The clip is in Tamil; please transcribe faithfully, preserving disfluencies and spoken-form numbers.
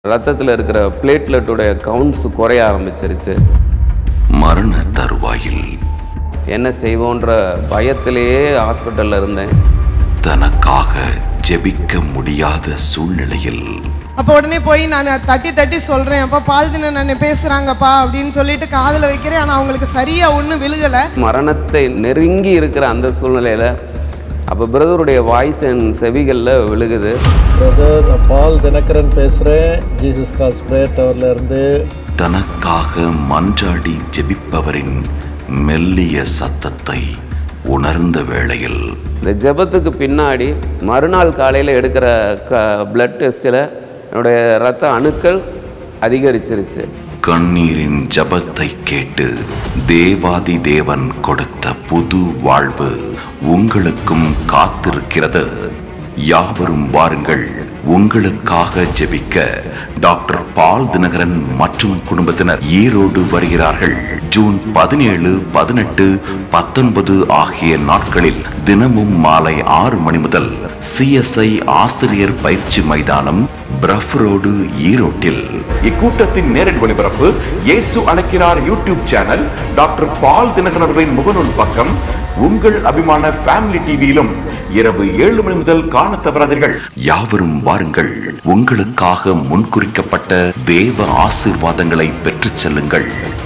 ரத்தத்தில் இருக்கிற பிளேட்லெட்டுடைய கவுண்ட்ஸ் குறைய ஆரம்பிச்சிருச்சு. மரண தருவாயில் என்ன செய்வோன்ற பயத்திலேயே ஹாஸ்பிட்டலில் இருந்தேன். தனக்காக ஜெபிக்க முடியாத சூழ்நிலையில் அப்போ உடனே போய் நான் தட்டி தட்டி சொல்கிறேன், அப்போ பால்தின நான் பேசுகிறாங்கப்பா அப்படின்னு சொல்லிட்டு காதில் வைக்கிறேன். ஆனால் அவங்களுக்கு சரியாக ஒன்றும் விழுகலை. மரணத்தை நெருங்கி இருக்கிற அந்த சூழ்நிலையில் அப்போ பிரதருடைய வாய்ஸ் என் செவிகளில் விழுகுது. பிரதர், நான் பால் தினகரன் பேசுகிறேன், ஜீசஸ் கால்ஸ் பிரேயர் டவர்ல இருந்து. தனக்காக மன்றாடி ஜெபிப்பவரின் மெல்லிய சத்தத்தை உணர்ந்த வேளையில் இந்த ஜெபத்துக்கு பின்னாடி மறுநாள் காலையில் எடுக்கிற க பிளட் டெஸ்ட்டில் என்னுடைய இரத்த அணுக்கள் அதிகரிச்சிருச்சு. கண்ணீரின் ஜபத்தை கேட்டு தேவாதி தேவன் கொடுத்த புது வாழ்வு உங்களுக்கும் காத்திருக்கிறது. யாவரும் வாருங்கள், உங்களுக்காக ஜெபிக்க டாக்டர் பால் தினகரன் மற்றும் குடும்பத்தினர் ஈரோடு வருகிறார்கள். ஜூன் பதினேழு, பதினெட்டு, பத்தொன்பது ஆகிய நாட்களில் தினமும் மாலை ஆறு மணி முதல் சிஎஸ்ஐ ஆசிரியர் பயிற்சி மைதானம், பிரஃப் ரோடு, ஈரோட்டில். இக்கூட்டத்தின் நேரடி ஒளிபரப்பு இயேசு அழைக்கிறார் YouTube channel, doctor Paul Dinakaran முகநூல் பக்கம், உங்கள் அபிமான ஃபேமிலி டிவியிலும் இரவு ஏழு மணி முதல் காண தவறாதீர்கள். யாவரும் வாருங்கள், உங்களுக்காக முன்குறிக்கப்பட்ட தேவ ஆசீர்வாதங்களை பெற்றுச் செல்லுங்கள்.